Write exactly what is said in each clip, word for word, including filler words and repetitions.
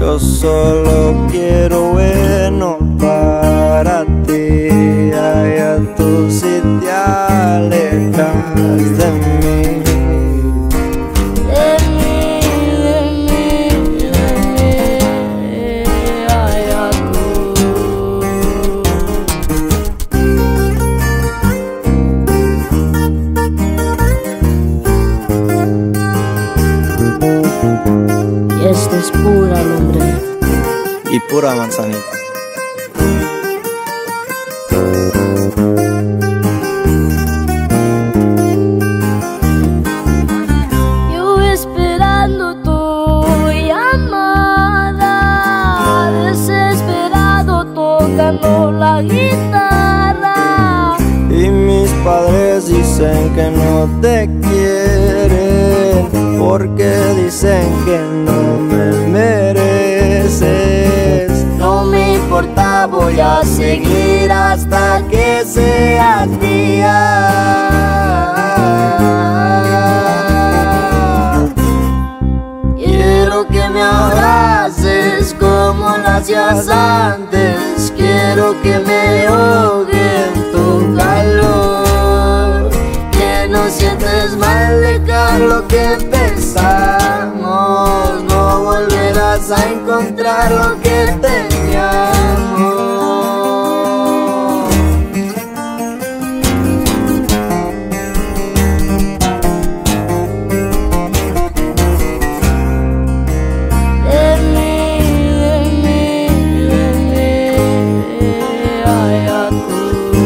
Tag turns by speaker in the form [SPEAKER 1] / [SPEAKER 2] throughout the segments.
[SPEAKER 1] Yo solo quiero bueno para ti. Allá tú si te alejas de mí.
[SPEAKER 2] De mí, de mí, de mí, allá tú. Y esto es pura lumbre
[SPEAKER 1] Y pura manzanita.
[SPEAKER 2] Yo esperando tu llamada, desesperado tocando la guitarra.
[SPEAKER 1] Y mis padres dicen que no te quieren, porque dicen que no me mereces.
[SPEAKER 2] No me importa, voy a seguir hasta que seas mía. Quiero que me abraces como lo hacías antes. Quiero que me ahogue en tu calor. Que no sientes mal dejar lo que empezamos. No volverás a encontrar lo que teníamos. De mí, de mí, de mí, allá tú.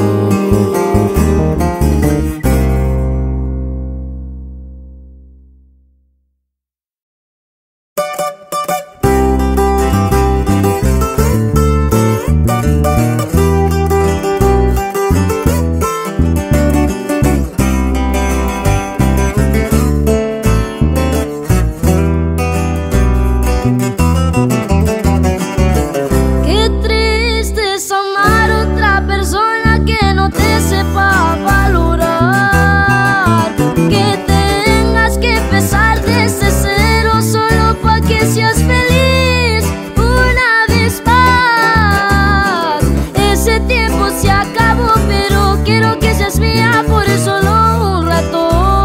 [SPEAKER 2] Qué triste es amar a otra persona que no te sepa valorar. Que tengas que empezar desde cero solo pa' que seas feliz una vez más. Ese tiempo se acabó, pero quiero que seas mía por solo un rato.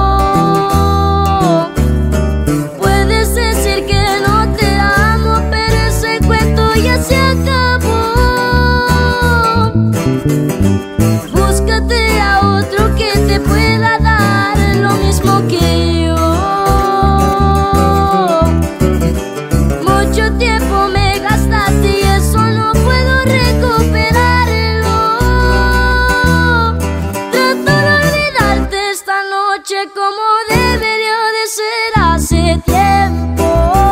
[SPEAKER 2] Puedes decir que no te amo, pero ese cuento ya se acabó. Búscate a otro que te pueda dar lo mismo que yo. Mucho tiempo me gastaste y eso no puedo recuperarlo. Trato de olvidarte esta noche como debería de ser hace tiempo.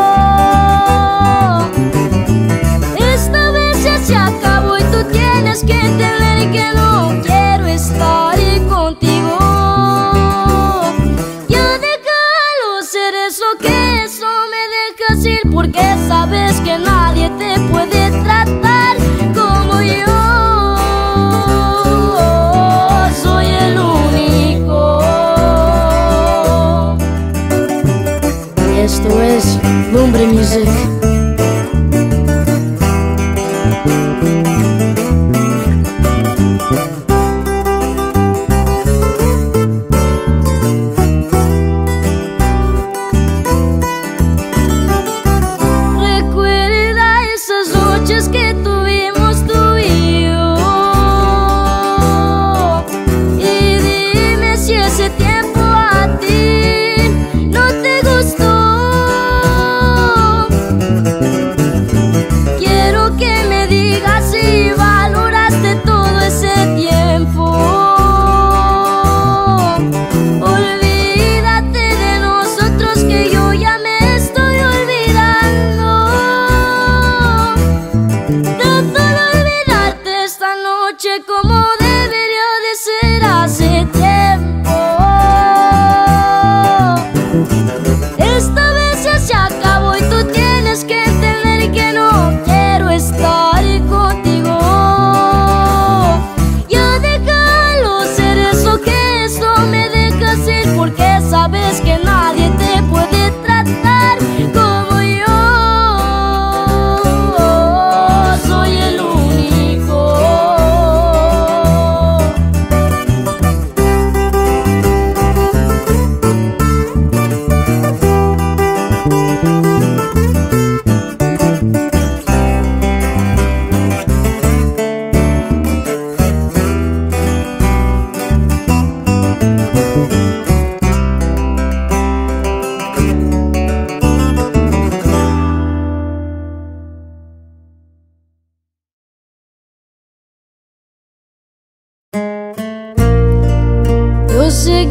[SPEAKER 2] Esta vez ya se acabó y tú tienes que entender que no quiero estar contigo. Ya déjalo ser eso, que eso me dejas ir, porque sabes que nadie te puede tratar como yo. Soy el único. Y esto es Lumbre Music. Recuerda esas noches que tuvimos tú y yo. Y dime si ese tiempo a ti no te gustó. Quiero que me digas si valoraste todo ese tiempo. Olvídate de nosotros, que yo ya me estoy olvidando. Trato de olvidarte esta noche como debería de ser hace tiempo. Esta vez ya se acabó y tú tienes que entender que no quiero estar contigo. Ya déjalo ser eso, que eso me dejas ir, porque sabes que nadie te puede tratar como yo.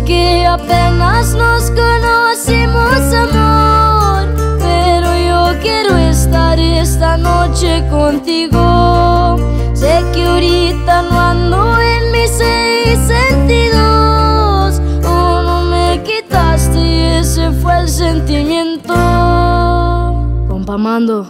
[SPEAKER 2] que apenas nos conocimos, amor, pero yo quiero estar esta noche contigo. Sé que ahorita no ando en mis seis sentidos, oh, no me quitaste y ese fue el sentimiento. Compa Mando.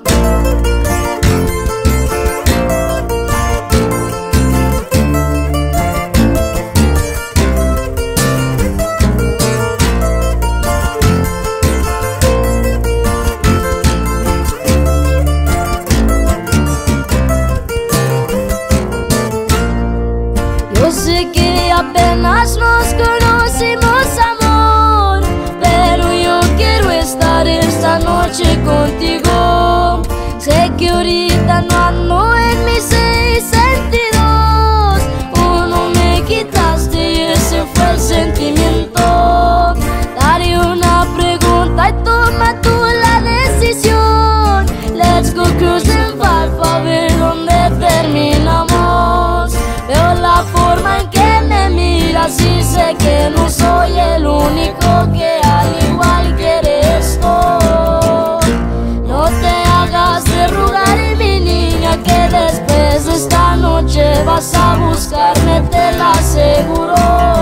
[SPEAKER 2] Yo sé que apenas nos conocimos, amor, pero yo quiero estar esta noche contigo. Sé que ahorita no ando en mis seis sentidos, oh, no me quitaste y ese fue el sentimiento. Daré una pregunta y toma tú la decisión. Let's go cruising far pa' ver dónde terminamos. Veo la forma en que me miras y sé que no soy el único que al igual quiere esto. No te hagas de rogar, mi niña, que después de esta noche vas a buscarme, te lo aseguro.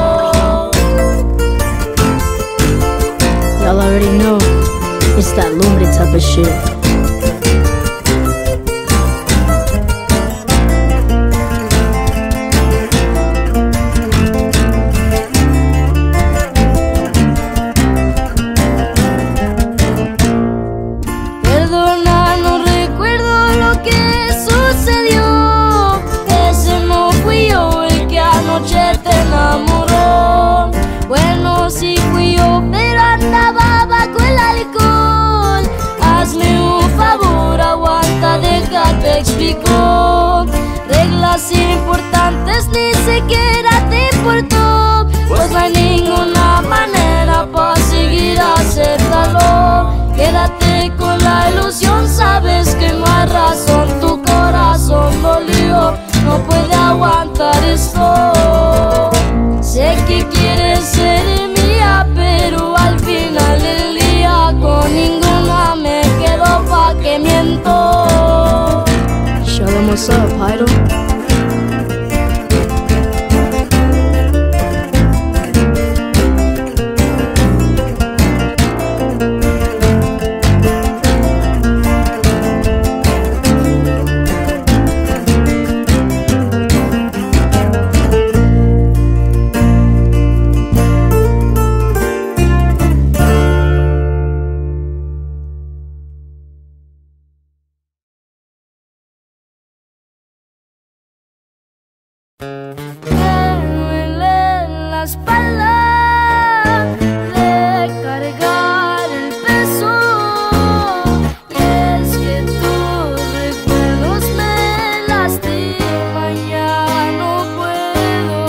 [SPEAKER 3] Y'all already know, it's that lumbre type of shit.
[SPEAKER 2] Perdona, no recuerdo lo que sucedió. Ese no fui yo el que anoche te enamoró. Bueno, sí fui yo, pero andaba bajo el alcohol. Hazme un favor, aguanta, déjate explico. Reglas importantes ni siquiera te importó, pues no hay ninguna manera para seguir, acéptalo. Quédate con la ilusión, sabes que no hay razón, tu corazón dolió, no puede aguantar esto. Sé que quieres ser mía, pero al final del día con ninguna me quedo, pa' que miento.
[SPEAKER 3] Show them what's up, Idol.
[SPEAKER 2] Me duele la espalda de cargar el peso, y es que tus recuerdos me lastiman, ya no puedo.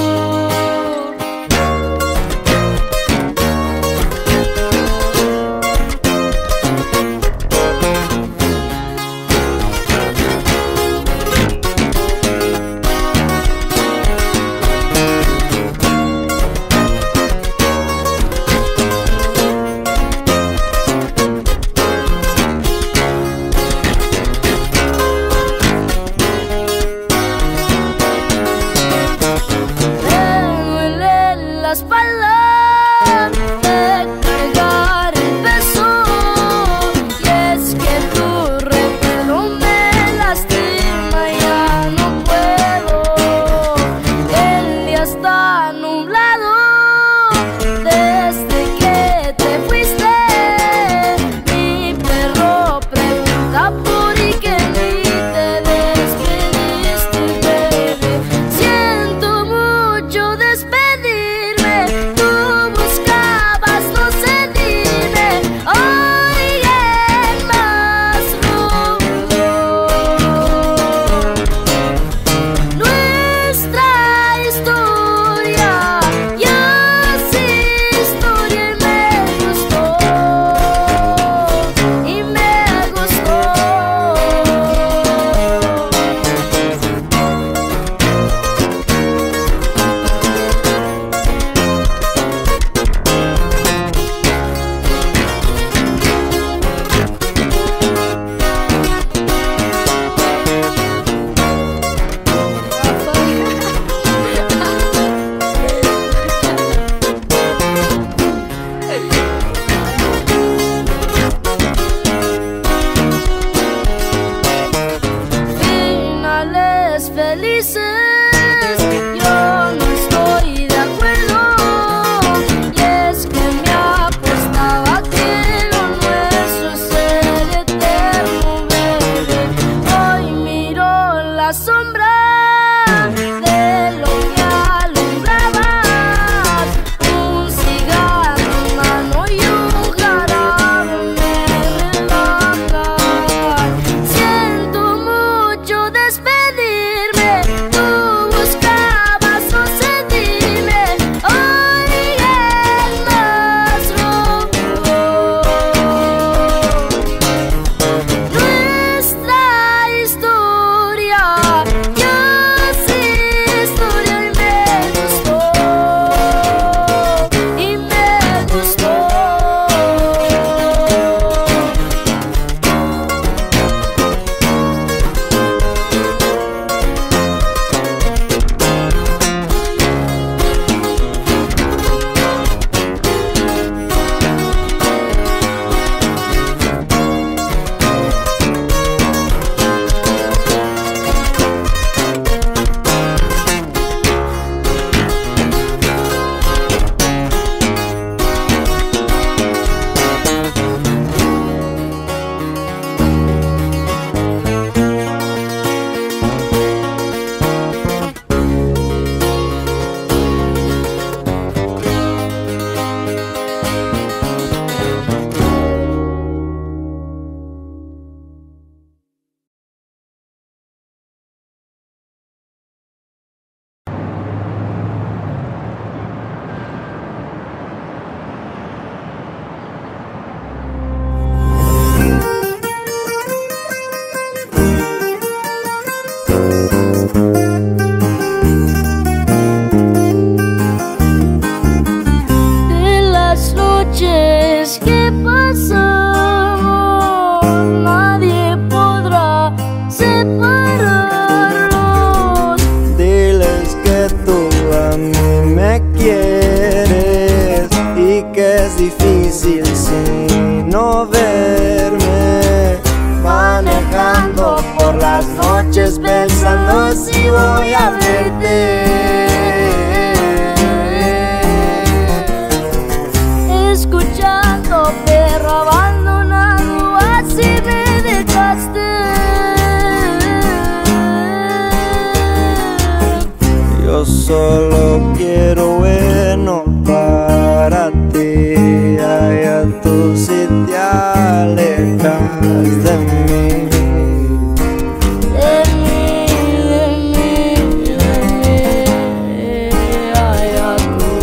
[SPEAKER 2] dices, yo no estoy de acuerdo. Y es que me apostaba que lo nuestro es ser eterno, bebé. Hoy miro la sombra de lo que alumbrabas, un cigarro en mano y un jarabe me relajan. Siento mucho despedirme, tú buscabas, no sé, dime, hoy es más rojo. Nuestra historia ya es historia y me gustó, y me gustó. De las noches que pasamos, nadie podrá separarnos.
[SPEAKER 1] Diles que tú a mí me quieres y que es difícil sin no verme. Manejando por las noches pensando si voy a verte.
[SPEAKER 2] Escuchando perro abandonado, así me dejaste.
[SPEAKER 1] Yo solo quiero bueno para ti. Allá tú si te alejas de mí.
[SPEAKER 2] De mí, de mí, de mí, allá tú.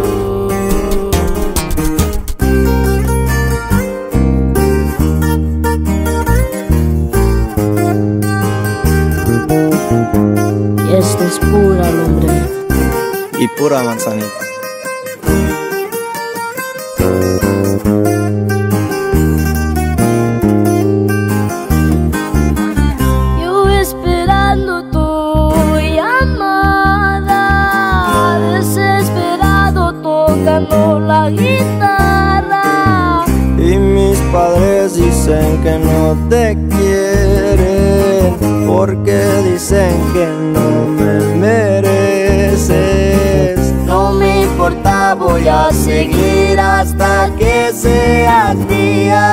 [SPEAKER 3] Y esta es pura lumbre.
[SPEAKER 1] Y pura manzanita.
[SPEAKER 2] Yo esperando tu llamada, desesperado tocando la guitarra.
[SPEAKER 1] Y mis padres dicen que no te quieren, porque dicen que no me mereces. No me importa, voy a seguir hasta que seas mía.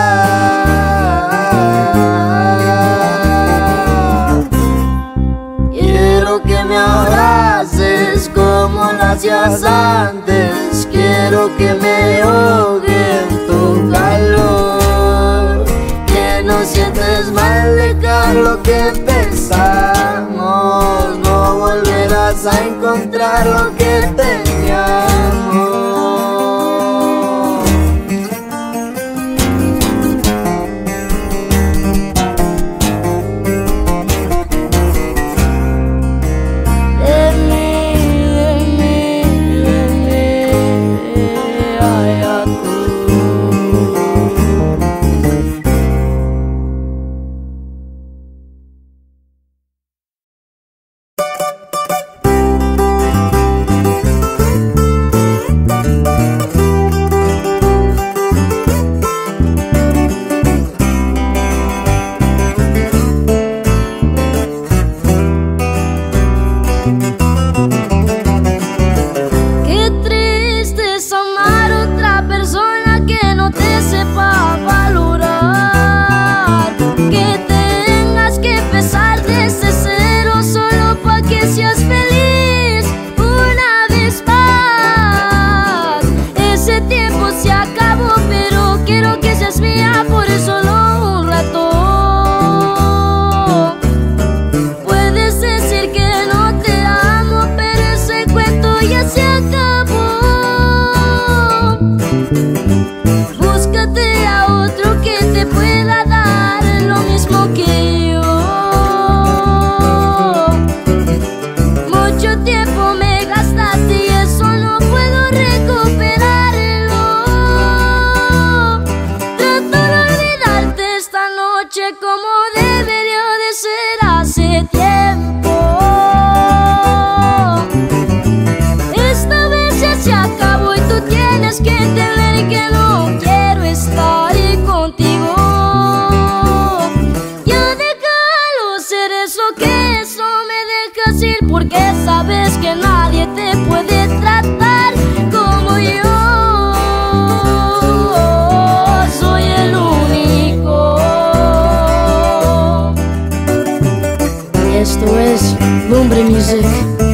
[SPEAKER 1] Quiero que me abraces como lo hacías antes. Quiero que me ahogue en tu calor. Que no sientes mal dejar lo que empezamos. No volverás a encontrar lo que teníamos.
[SPEAKER 2] De mí, de mí, de mí, allá tú. que entender que no quiero estar contigo. Ya déjalo ser eso, que eso me dejas ir, porque sabes que nadie te puede tratar como yo. Soy el único.
[SPEAKER 3] Y esto es Lumbre Music.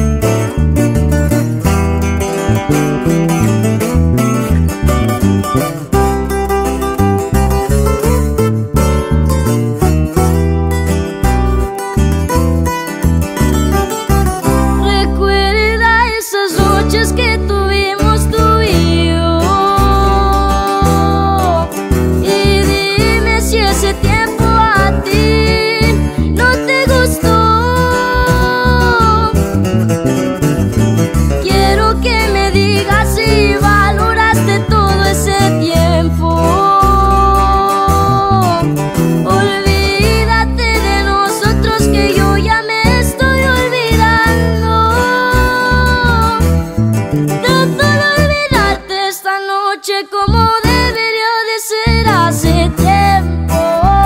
[SPEAKER 2] Como debería de ser hace tiempo.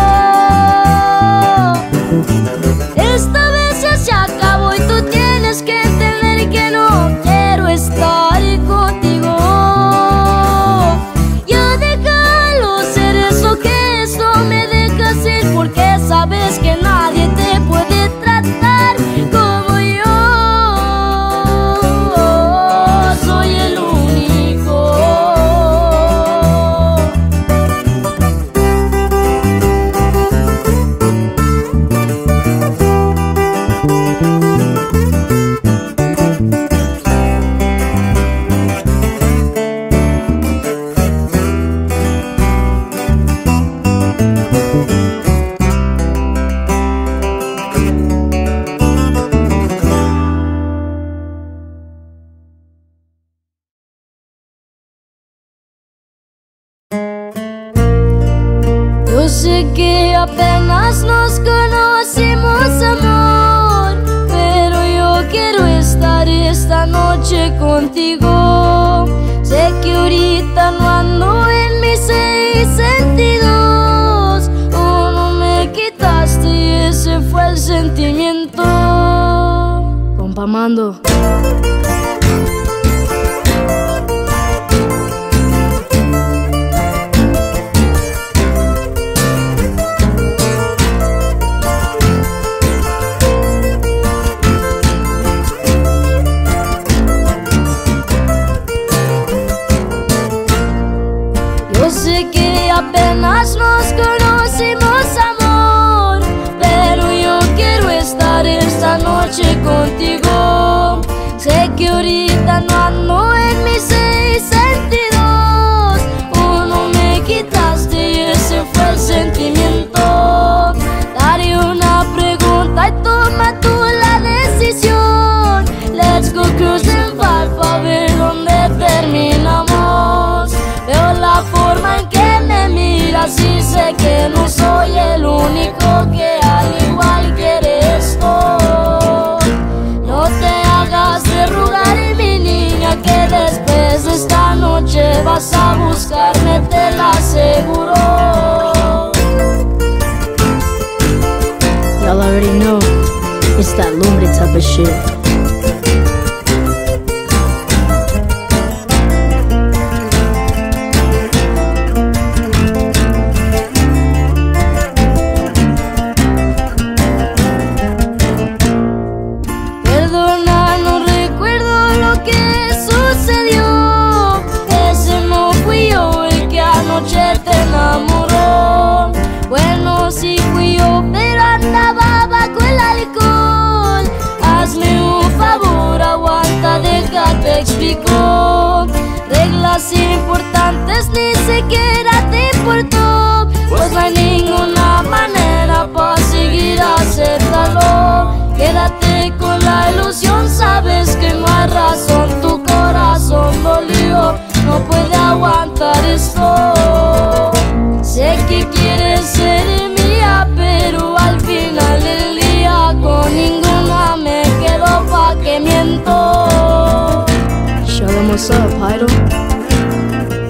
[SPEAKER 2] Esta vez ya se acabó y tú tienes que entender que no quiero estar contigo. Ya déjalo ser eso, que eso me deja ser, porque sabes que nadie te puede tratar como yo. Soy el único. Yo sé que apenas nos conocimos, amor, pero yo quiero estar esta noche contigo. Sé que ahorita no ando en mis seis sentidos. Uno me quitaste y ese fue el sentimiento.
[SPEAKER 3] Compa Mando.
[SPEAKER 2] Yo sé que apenas nos conocimos, amor, pero yo quiero estar esta noche contigo. Sé que ahorita no ando en mis seis sentidos. Uno me quitaste y ese fue el sentimiento. Daré una pregunta y toma tú la decisión. Let's go cruising far pa' ver dónde terminamos. Veo la forma en que me miras y sé que no soy el único que al igual quiere esto. No te hagas de rogar, mi niña, que después de esta noche vas a buscarme, te lo aseguro.
[SPEAKER 3] Y'all already know, it's that lumbre type of shit.
[SPEAKER 2] Te enamoró. Bueno, sí fui yo, pero andaba bajo el alcohol. Hazme un favor, aguanta, déjate explico. Reglas importantes ni siquiera te importó, pues no hay ninguna manera para seguir acéptalo. Quédate con la ilusión, sabes que no hay razón, tu corazón dolió, no puede aguantar esto. Sé que quieres ser mía, pero al final del día con ninguna me quedo, pa' que miento.
[SPEAKER 3] Show them what's up, Idol.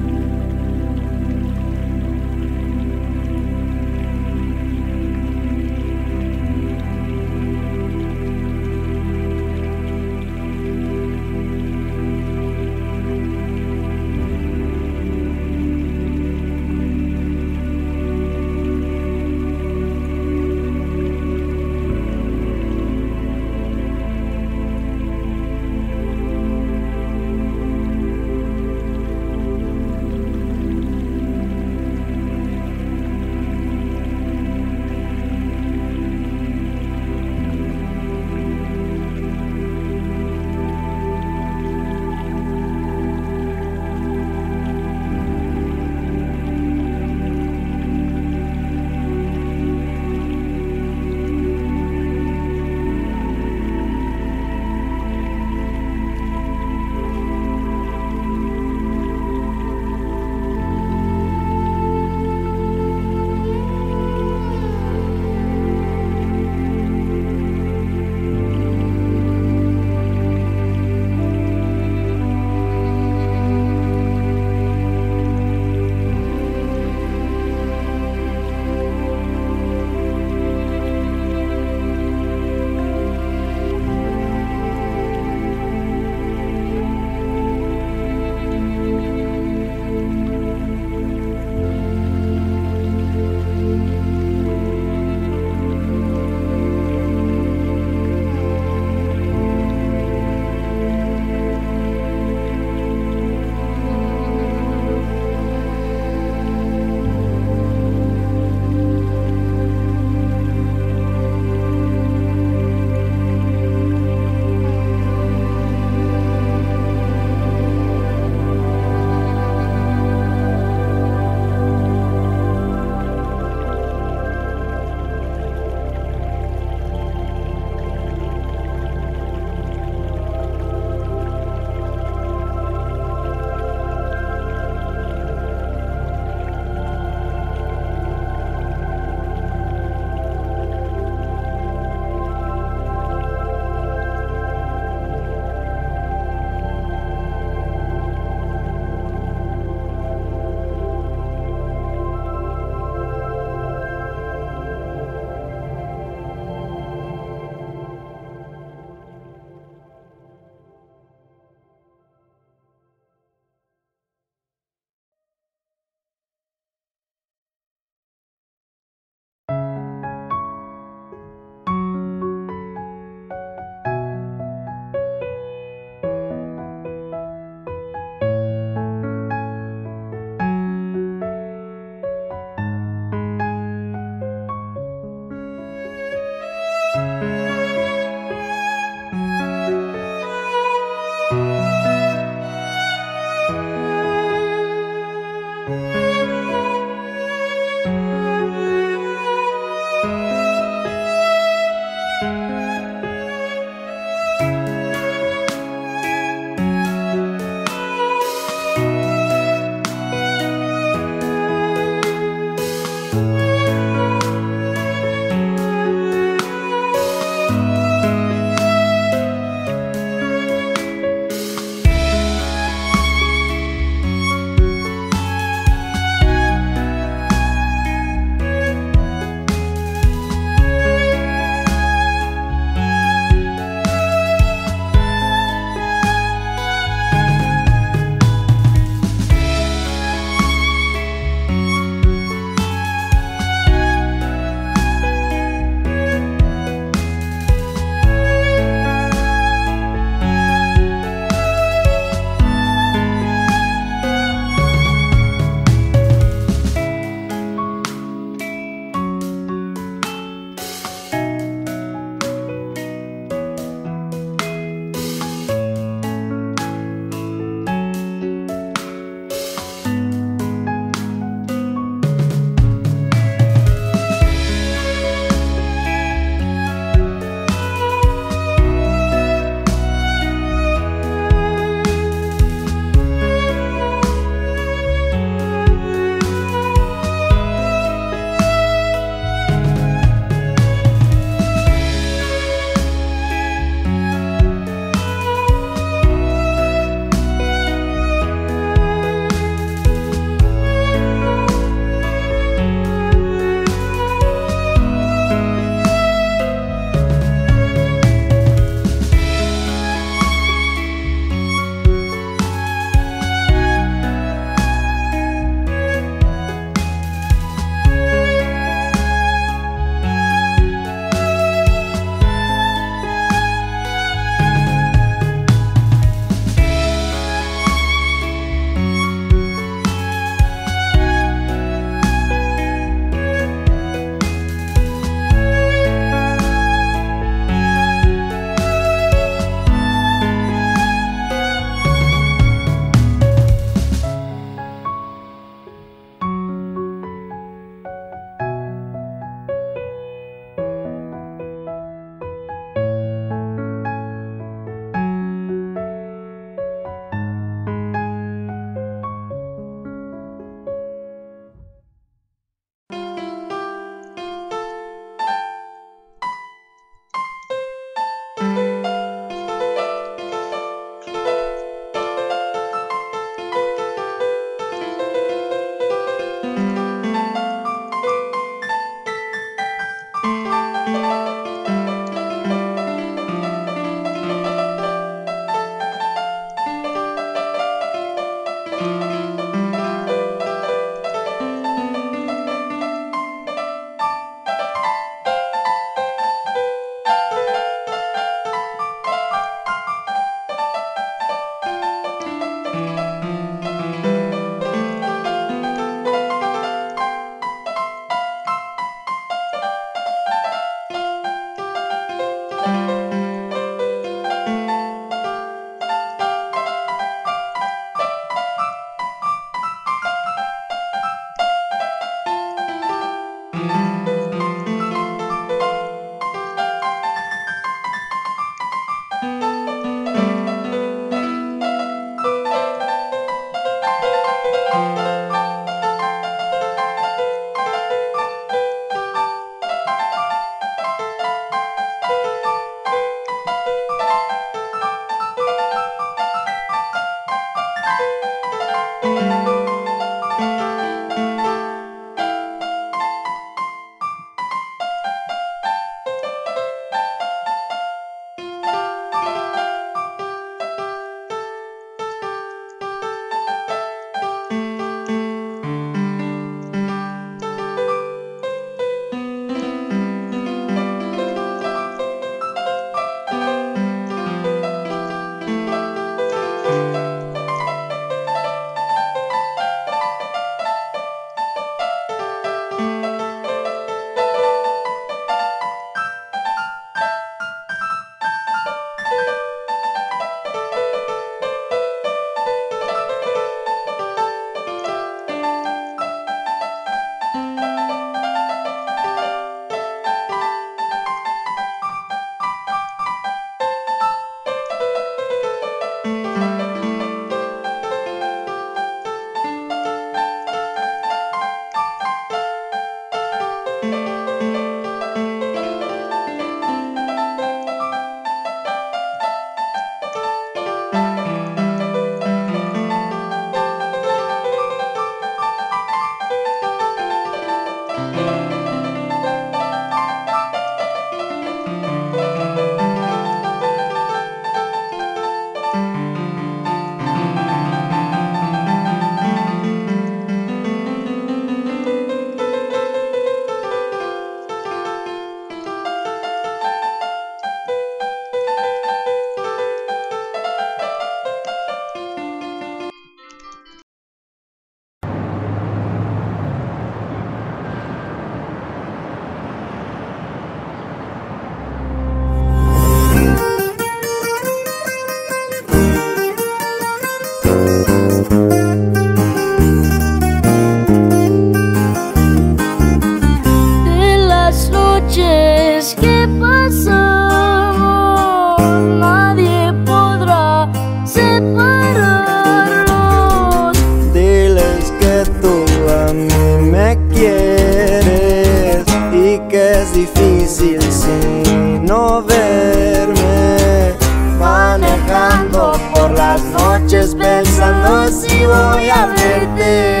[SPEAKER 2] separarnos.
[SPEAKER 1] Diles que tú a mí me quieres y que es difícil sin no verme, manejando por las noches pensando si voy a verte.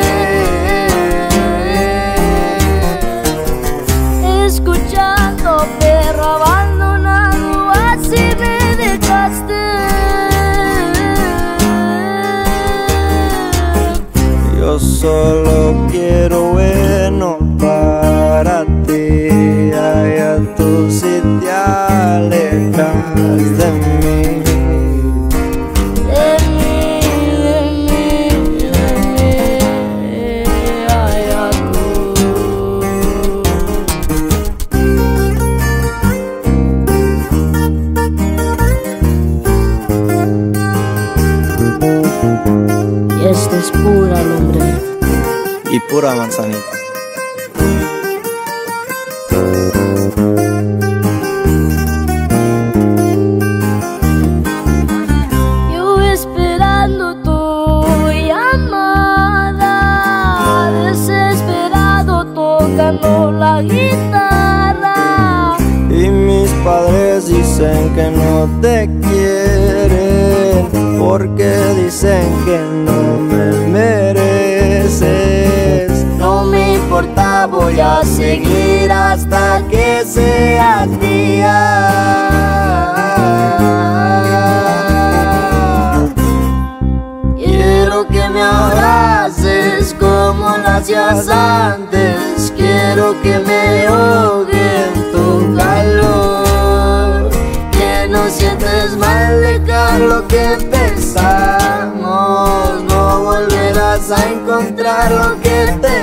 [SPEAKER 2] Escuchando perro abandonado, así me dejaste.
[SPEAKER 1] Yo solo quiero bueno para ti, allá tú si te alejas de mí.
[SPEAKER 2] De mí, de mí, de mí, allá tú. Y esta es pura lumbre
[SPEAKER 1] Y pura manzanita.
[SPEAKER 2] Yo esperando tu llamada, desesperado tocando la guitarra.
[SPEAKER 1] Y mis padres dicen que no te quieren, porque dicen que no me mereces. No me importa, voy a seguir hasta que seas mía. Quiero que me abraces como lo hacías antes. Quiero que me ahogue en tu calor, que no sientes mal dejar lo que empezamos. No volverás a encontrar lo que te